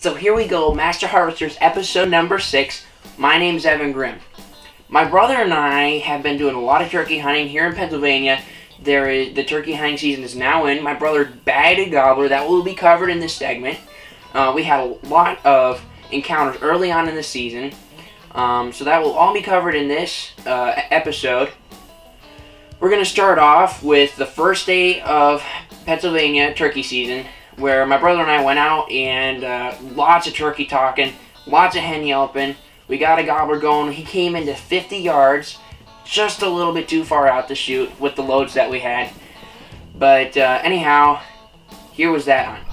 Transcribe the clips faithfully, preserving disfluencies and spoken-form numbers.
So here we go, Master Harvesters episode number six. My name's Evan Grimm. My brother and I have been doing a lot of turkey hunting here in Pennsylvania. There is the turkey hunting season is now in. My brother bagged a gobbler that will be covered in this segment. Uh, we had a lot of encounters early on in the season, um, so that will all be covered in this uh, episode. We're going to start off with the first day of Pennsylvania turkey season, where my brother and I went out and uh, lots of turkey talking, lots of hen yelping. We got a gobbler going. He came into fifty yards, just a little bit too far out to shoot with the loads that we had. But uh, anyhow, here was that hunt.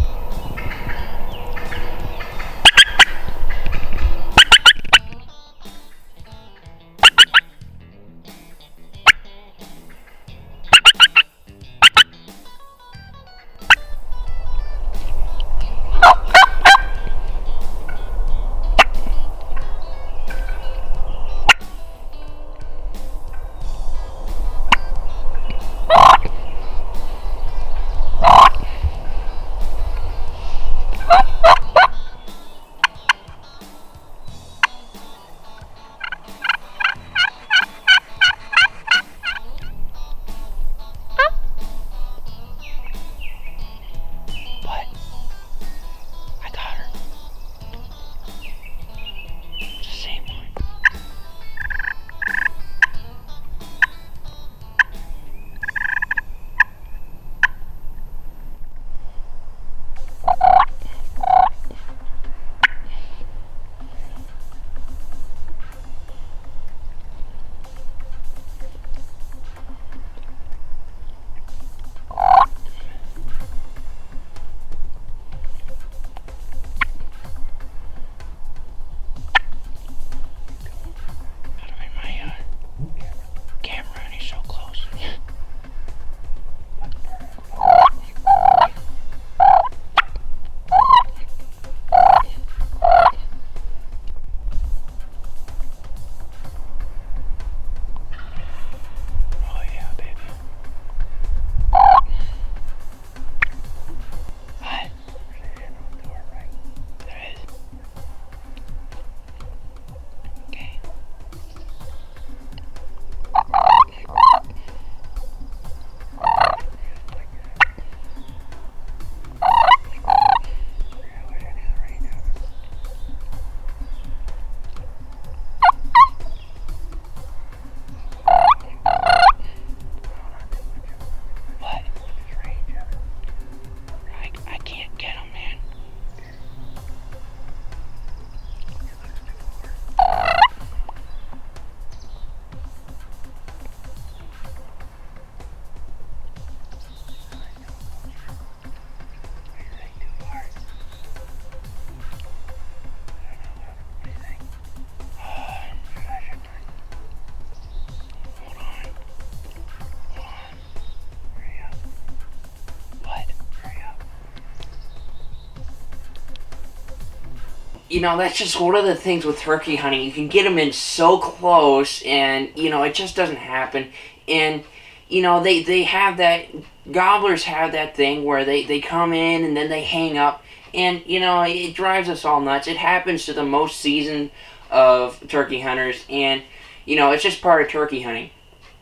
You know, that's just one of the things with turkey hunting. You can get them in so close, and, you know, it just doesn't happen. And, you know, they, they have that, gobblers have that thing where they, they come in and then they hang up. And, you know, it drives us all nuts. It happens to the most seasoned of turkey hunters. And, you know, it's just part of turkey hunting.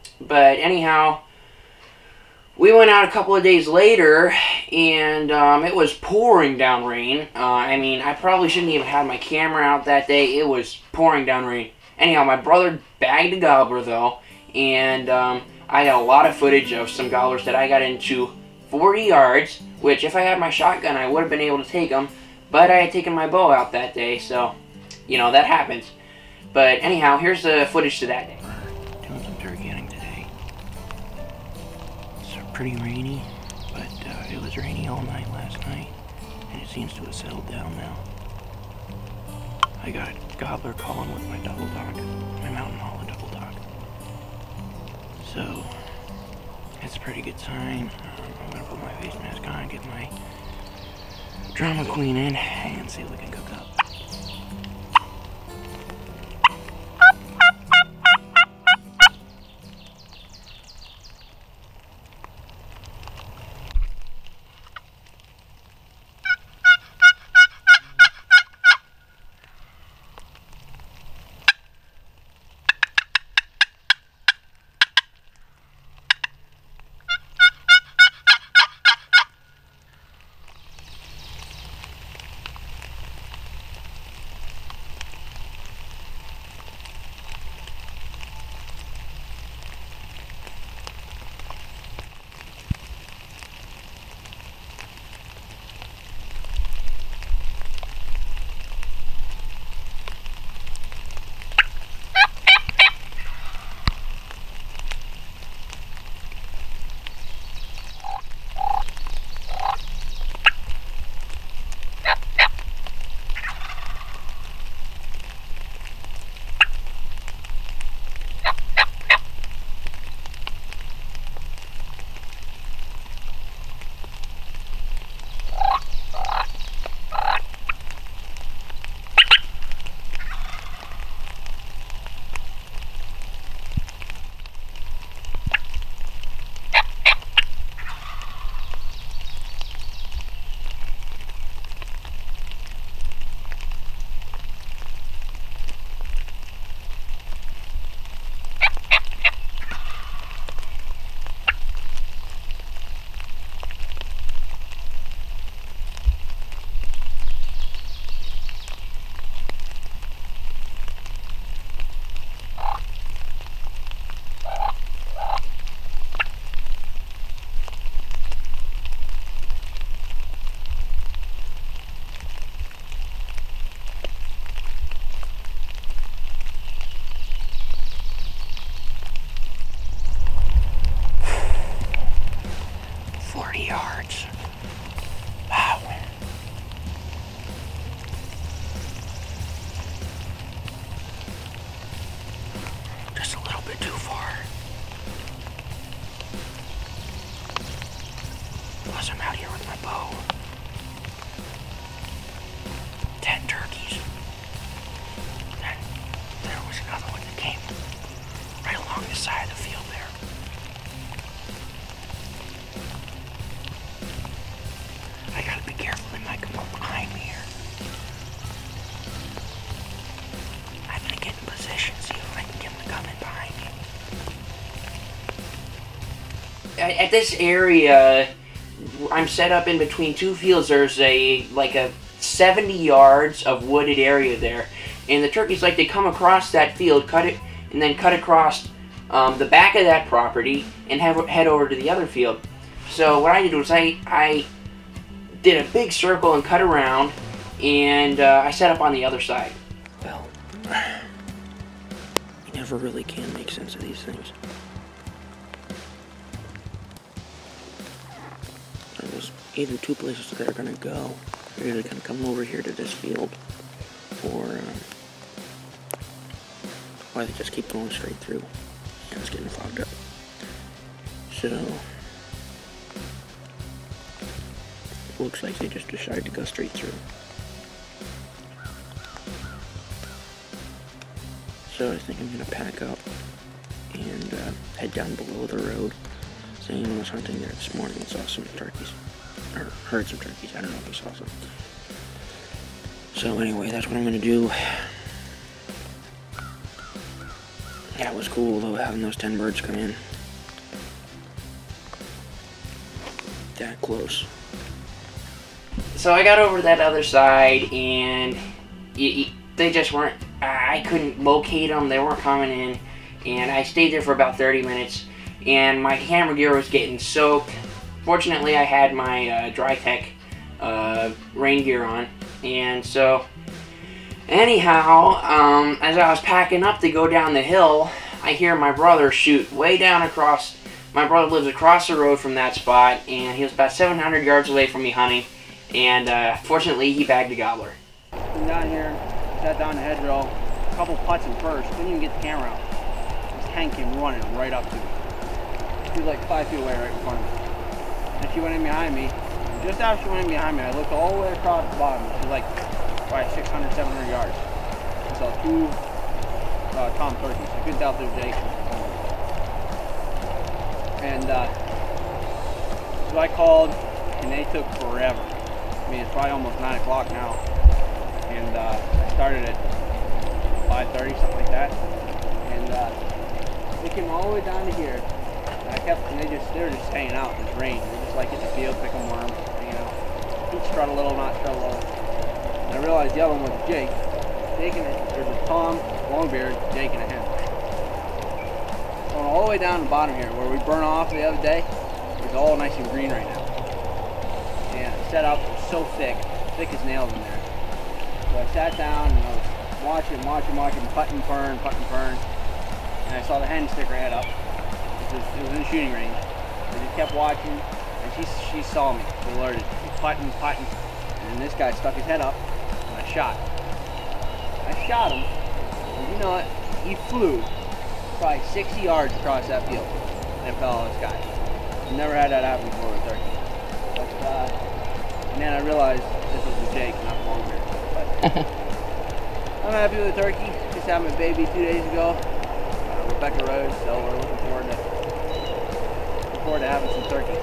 But anyhow, we went out a couple of days later, and um, it was pouring down rain. Uh, I mean, I probably shouldn't even have my camera out that day. It was pouring down rain. Anyhow, my brother bagged a gobbler, though, and um, I got a lot of footage of some gobblers that I got into forty yards, which if I had my shotgun, I would have been able to take them, but I had taken my bow out that day, so, you know, that happens. But anyhow, here's the footage to that day. Doing some turkey hunting today. Pretty rainy, but uh, it was rainy all night last night, and it seems to have settled down now. I got a gobbler calling with my double dog, my mountain hollow double dog. So, it's a pretty good sign. Um, I'm gonna put my face mask on, get my drama queen in, and see what we can cook up. out here with my bow. Ten turkeys. Then there was another one that came right along the side of the field there. I gotta be careful, they might come up behind me here. I'm gonna get in position, see if I can get them to come in behind me. At, at this area, I'm set up in between two fields. There's a like a seventy yards of wooded area there, and the turkeys like to come across that field, cut it, and then cut across um, the back of that property and have, head over to the other field. So what I did was I I did a big circle and cut around, and uh, I set up on the other side. Well, you never really can make sense of these things. There's either two places that they're gonna go. They're either gonna come over here to this field, or um, or they just keep going straight through. And it's getting fogged up. So it looks like they just decided to go straight through. So I think I'm gonna pack up and uh, head down below the road. Zane was hunting there this morning and saw some turkeys, or heard some turkeys. I don't know if he saw some. So anyway, that's what I'm gonna do. Yeah, it was cool though, having those ten birds come in that close. So I got over to that other side, and it, it, they just weren't. I couldn't locate them. They weren't coming in, and I stayed there for about thirty minutes. And my camera gear was getting soaked. Fortunately, I had my uh, Drytech uh, rain gear on, and so anyhow, um, as I was packing up to go down the hill, I hear my brother shoot way down across. My brother lives across the road from that spot, and he was about seven hundred yards away from me hunting, and uh, fortunately, he bagged a gobbler. I'm down here, sat down the hedgerow, a couple putts in first, couldn't even get the camera out. This hen came running right up to me. She was like five feet away right in front of me. And she went in behind me. And just after she went in behind me, I looked all the way across the bottom. She was like probably six hundred, seven hundred yards. I saw two uh, tom turkeys. I couldn't tell if they were Jason. And uh, so I called, and they took forever. I mean, it's probably almost nine o'clock now. And uh, I started at five thirty, something like that. And uh, they came all the way down to here. I kept, and they just, they were just hanging out in this rain. They just like in the field, picking worms, hanging out. He'd strut a little, not strut a little. And I realized the other one was Jake. Jake and a, there's a Tom, Longbeard, Jake and a hen. Going all the way down the bottom here, where we burn off the other day, it's all nice and green right now. And I set up, it was so thick, thick as nails in there. So I sat down and I was watching, watching, watching, putting fern, putting fern. And I saw the hen stick her head up. It was, it was in the shooting range. I just kept watching, and she she saw me. She alerted. She's putting, putting, and then this guy stuck his head up, and I shot. I shot him, and you know what? He flew probably sixty yards across that field and fell on this guy. I've never had that happen before with turkey. But uh, and then I realized this was a Jake, not a Longbeard. But I'm happy with the turkey. Just had my baby two days ago. Uh, Rebecca Rose, so we're looking forward to. to having some turkey.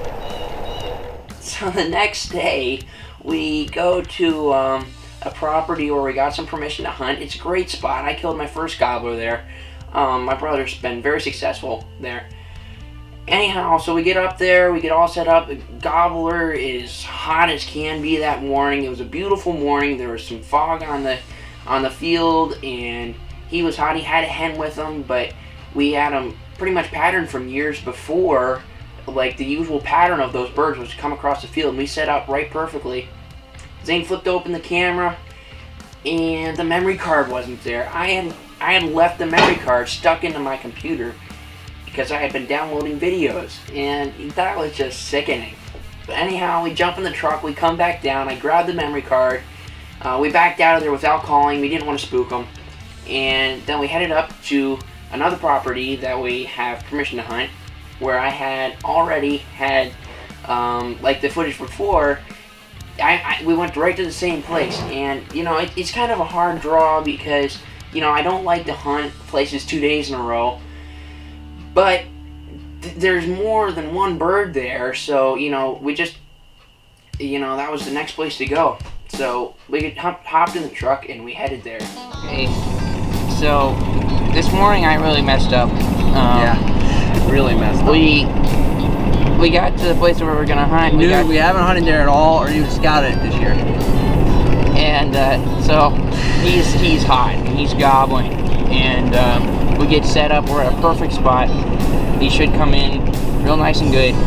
So the next day, we go to um, a property where we got some permission to hunt. It's a great spot. I killed my first gobbler there. Um, my brother's been very successful there. Anyhow, so we get up there, we get all set up. The gobbler is hot as can be that morning. It was a beautiful morning. There was some fog on the on the field, and he was hot. He had a hen with him, but we had him pretty much patterned from years before. Like the usual pattern of those birds was to come across the field, and we set up right perfectly. Zane flipped open the camera, and the memory card wasn't there. I had I had left the memory card stuck into my computer because I had been downloading videos, and that was just sickening. But anyhow, we jump in the truck, we come back down, I grab the memory card, uh, we backed out of there without calling. We didn't want to spook them, and then we headed up to another property that we have permission to hunt, where I had already had um, like the footage before, I, I we went right to the same place, and you know it, it's kind of a hard draw because you know I don't like to hunt places two days in a row, but th there's more than one bird there, so you know we just you know that was the next place to go. So we hop, hopped in the truck and we headed there. Okay, so this morning I really messed up. Um, Yeah, really messed up. We we got to the place where we were gonna hunt. Dude, We, got, we haven't hunted there at all or even scouted it this year. and uh, so he's he's hot. And he's gobbling, and um, we get set up. We're at a perfect spot. He should come in real nice and good.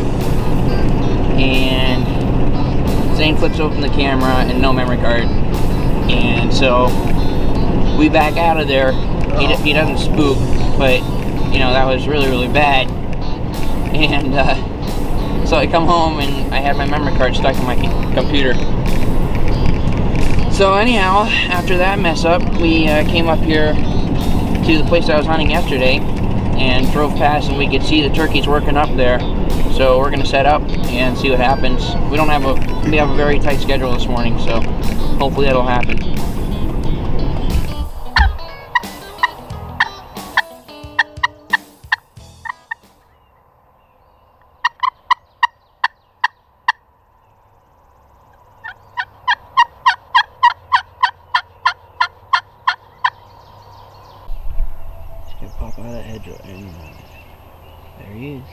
And Zane flips open the camera and no memory card, and so we back out of there. He, d he doesn't spook, but you know that was really really bad. And uh, so I come home and I had my memory card stuck in my computer. So anyhow, after that mess up, we uh, came up here to the place I was hunting yesterday and drove past, and we could see the turkeys working up there. So we're gonna set up and see what happens. We don't have a we have a very tight schedule this morning, so hopefully that'll happen. He's gonna pop out of the hedge and there he is.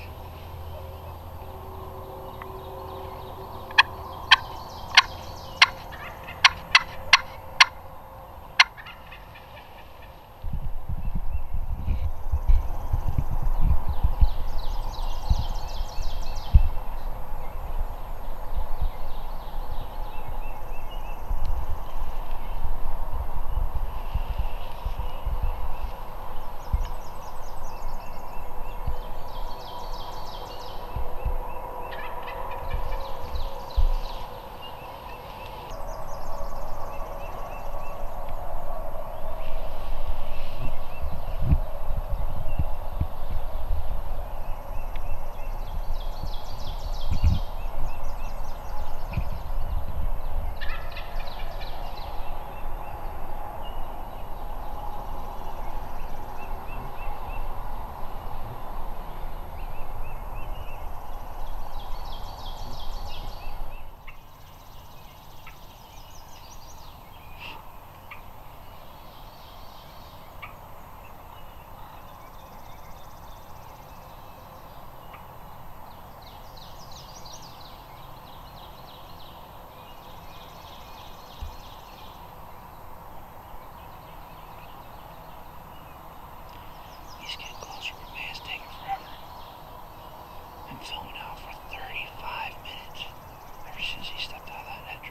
He's getting closer, but man, it's taking forever. I'm filming out for thirty-five minutes ever since he stepped out of that hedgerow.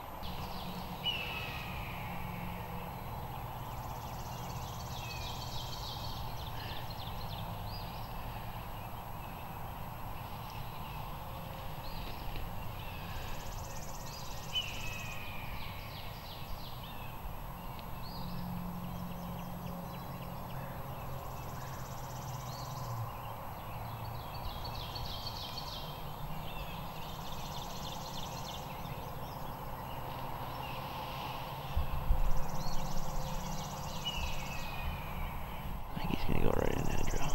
I think he's gonna go right in the hedgerow.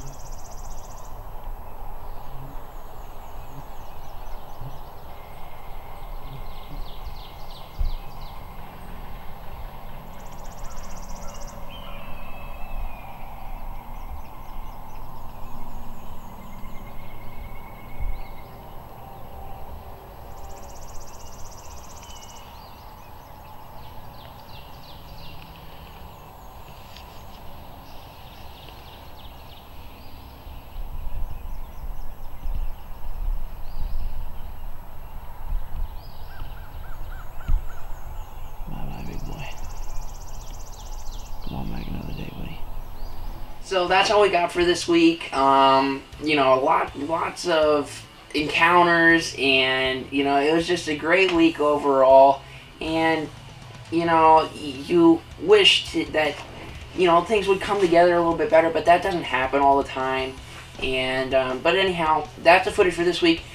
So that's all we got for this week. Um, you know, a lot, lots of encounters, and you know, it was just a great week overall. And you know, you wish to, that you know things would come together a little bit better, but that doesn't happen all the time. And um, but anyhow, that's the footage for this week.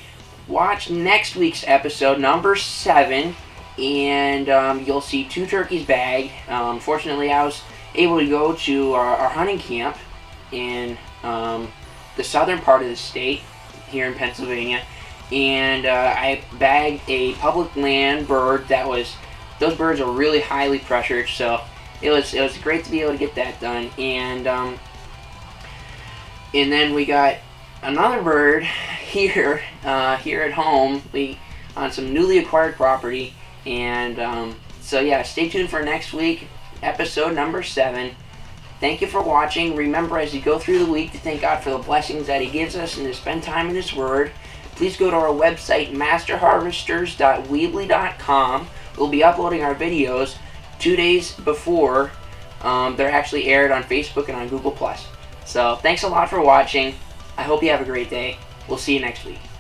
watch next week's episode, number seven, and um, you'll see two turkeys bagged. Um, fortunately, I was able to go to our, our hunting camp in um, the southern part of the state here in Pennsylvania, and uh, I bagged a public land bird that was, those birds are really highly pressured, so it was it was great to be able to get that done. And um, and then we got another bird here uh, here at home, we on some newly acquired property. And um, so yeah, stay tuned for next week, episode number seven. Thank you for watching. Remember, as you go through the week, to thank God for the blessings that He gives us and to spend time in His Word. Please go to our website, master harvesters dot weebly dot com. We'll be uploading our videos two days before um, they're actually aired on Facebook and on Google plus. So thanks a lot for watching. I hope you have a great day. We'll see you next week.